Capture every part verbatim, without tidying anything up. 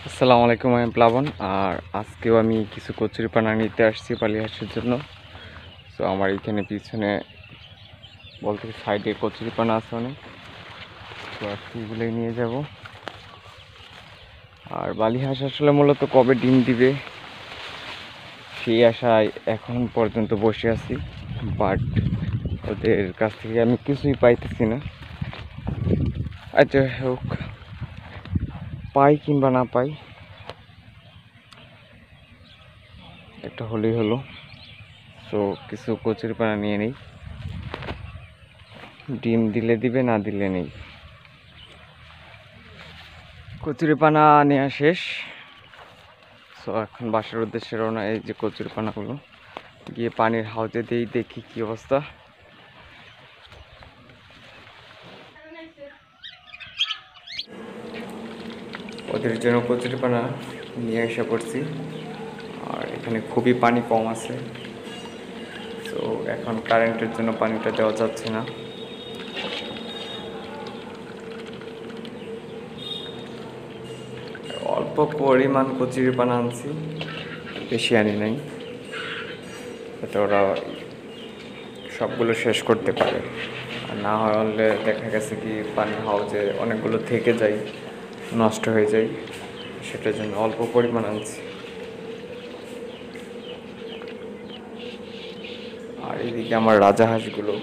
আসসালামু আলাইকুম, আমি প্লাবন। আর আজকেও আমি কিছু কচুরিপানা নিতে আসছি বালিহাসের জন্য। তো আমার এখানে পিছনে বলতে সাইডে কচুরিপানা আছে অনেক, তো আজকে এগুলোই নিয়ে যাব। আর বালিহাঁস আসলে মূলত কবে ডিম দিবে সেই আশায় এখন পর্যন্ত বসে আছি, বাট ওদের কাছ থেকে আমি কিছুই পাইতেছি না। আচ্ছা হোক, পাই কিংবা না পাই, একটা হলেই হলো। তো কিছু কচুরিপানা নিয়ে নিই, ডিম দিলে দিবে, না দিলে নেই। কচুরিপানা নেওয়া শেষ। সো এখন বাসার উদ্দেশ্যে রওনা। এই যে কচুরিপানাগুলো গিয়ে পানির হাউজে দিয়েই দেখি কি অবস্থা। ওদের জন্য কচুরিপানা নিয়ে এসে পড়ছি। আর এখানে খুবই পানি কম আছে, তো এখন কারেন্টের জন্য পানিটা দেওয়া যাচ্ছে না। অল্প পরিমাণ কচুরিপানা আনছি, বেশি আনি নাই, যাতে ওরা সবগুলো শেষ করতে পারে। আর না হলে দেখা গেছে কি পানির হাউজে অনেকগুলো থেকে যায়, নষ্ট হয়ে যায়, সেটার জন্য অল্প পরিমাণ আনছি। আর এইদিকে আমার রাজাহাঁসগুলো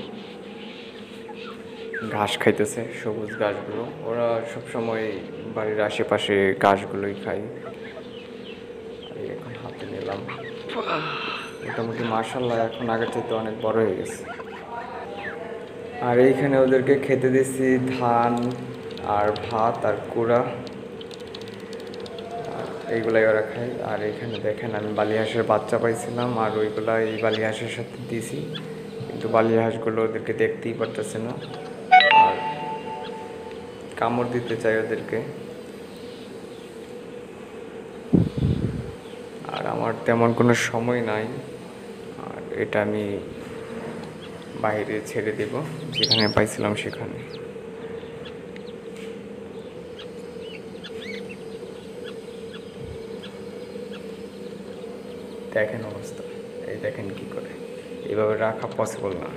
ঘাস খাইতেছে, সবুজ ঘাসগুলো। ওরা সবসময় বাড়ির আশেপাশে ঘাসগুলোই খায়। এখন হাতে নিলাম, মোটামুটি মাশাআল্লাহ এখন আগের চাইতে অনেক বড় হয়ে গেছে। আর এইখানে ওদেরকে খেতে দিচ্ছি ধান আর ভাত আর কুড়া, এইগুলাই ওরা খায়। আর এইখানে দেখেন আমি বালিহাঁসের বাচ্চা পাইছিলাম, আর ওইগুলা এই বালিহাঁসের সাথে দিয়েছি, কিন্তু বালিহাঁসগুলো ওদেরকে দেখতেই পারতেছে না, আর কামড় দিতে চাই ওদেরকে। আর আমার তেমন কোনো সময় নাই, আর এটা আমি বাইরে ছেড়ে দেব, যেখানে পাইছিলাম সেখানে। দেখেন অবস্থা, এই দেখেন কি করে, এইভাবে রাখা পসিবল না।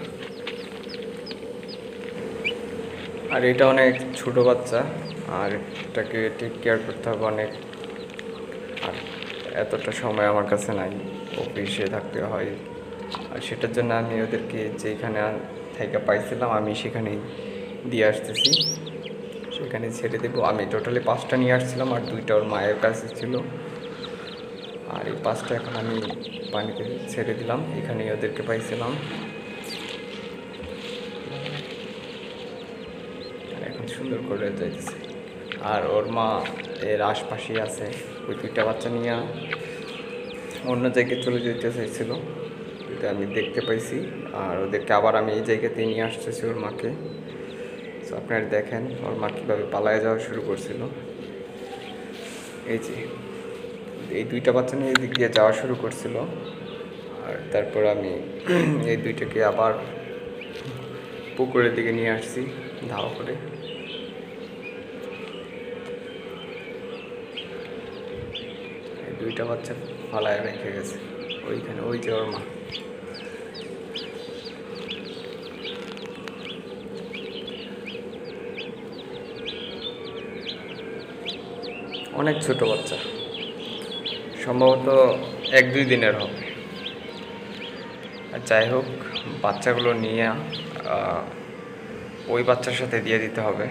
আর এটা অনেক ছোট বাচ্চা, আর এটাকে টেক কেয়ার করতে হবে অনেক। আর এতটা সময় আমার কাছে নাই, অফিসে থাকতে হয়। আর সেটার জন্য আমি ওদেরকে যেখানে থেকে পাইছিলাম আমি সেখানেই দিয়ে আসতেছি, সেখানে ছেড়ে দেবো। আমি টোটালি পাঁচটা নিয়ে আসছিলাম, আর দুইটা ওর মায়ের কাছে ছিল। আর এই পাঁচটা এখন আমি পানিতে ছেড়ে দিলাম, এখানেই ওদেরকে পাইছিলাম। আর এখন সুন্দর করে যাইতেছে। আর ওর মা এর আশপাশেই আছে, ওই দুইটা বাচ্চা নিয়ে অন্য জায়গায় চলে যেতে চাইছিল, কিন্তু আমি দেখতে পাইছি। আর ওদেরকে আবার আমি এই জায়গাতেই নিয়ে আসতেছি ওর মাকে। তো আপনারা দেখেন ওর মা কীভাবে পালায় যাওয়া শুরু করছিল। এই যে এই দুইটা বাচ্চা নিয়ে এদিক দিয়ে যাওয়া শুরু করছিল, আর তারপর আমি এই দুইটাকে আবার পুকুরের দিকে নিয়ে আসছি ধাওয়া করে। এই দুইটা বাচ্চা পালায় রেখে গেছে ওইখানে, ওই যে ওর মা। অনেক ছোট বাচ্চা, সম্ভবত এক দুই দিনের হবে। আর যাই হোক, বাচ্চাগুলো নিয়ে ওই বাচ্চার সাথে দিয়ে দিতে হবে,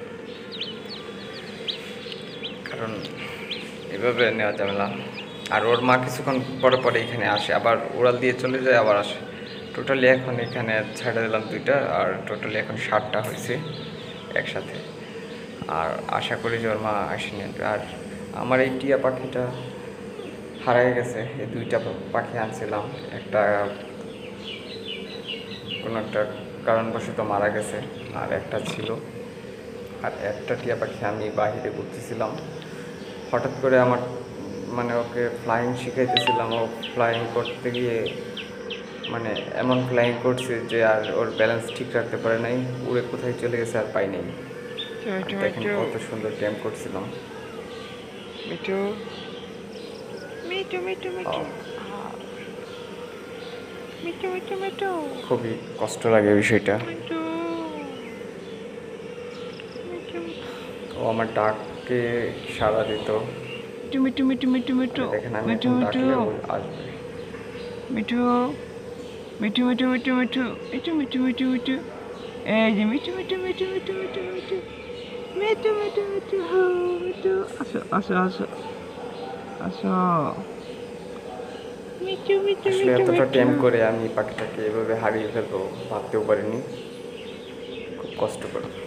কারণ এভাবে নেওয়া যাবে না। আর ওর মা কিছুক্ষণ পরে পরে এখানে আসে, আবার উড়াল দিয়ে চলে যায়, আবার আসে। টোটালি এখন এখানে ছেড়ে দিলাম দুইটা, আর টোটালি এখন ষাটটা হয়েছে একসাথে। আর আশা করি যে ওর মা আসে নিয়ে। আর আমার এই টিয়া পাখিটা হারিয়ে গেছে। এই দুইটা পাখি আনছিলাম, একটা কোনো একটা কারণবশত মারা গেছে, আর একটা ছিল। আর একটা টিয়া পাখি আমি বাহিরে ঘুরতেছিলাম, হঠাৎ করে আমার মানে ওকে ফ্লাইং শিখাইতেছিলাম, ও ফ্লাইং করতে গিয়ে মানে এমন ফ্লাইং করছে যে আর ওর ব্যালেন্স ঠিক রাখতে পারে নাই, উড়ে কোথায় চলে গেছে আর পাই নাই। দেখেন কত সুন্দর ক্যাম্প করছিলাম। মিঠু মিঠু মিঠু মিঠু মিঠু মিঠু মিঠু খুবই কষ্ট লাগে বিষয়টা। মিঠু মিঠু ও আমার ডাককে সাড়া দিত। মিঠু মিঠু মিঠু মিঠু দেখেন আমি মিঠু এখন মিঠু ডাকলে ও আসবে। মিঠু মিঠু মিঠু মিঠু মিঠু মিঠু মিঠু মিঠু মিঠু এই যে মিঠু মিঠু মিঠু মিঠু মিঠু মিঠু মিঠু মিঠু মিঠু হো মিঠু আসো আসো আসো আসো মিঠু মিঠু আসলে মিঠু এতটা মিঠু টাইম করে আমি পাখিটাকে এভাবে হারিয়ে ফেলবো ভাবতেও পারিনি, খুব কষ্টকর।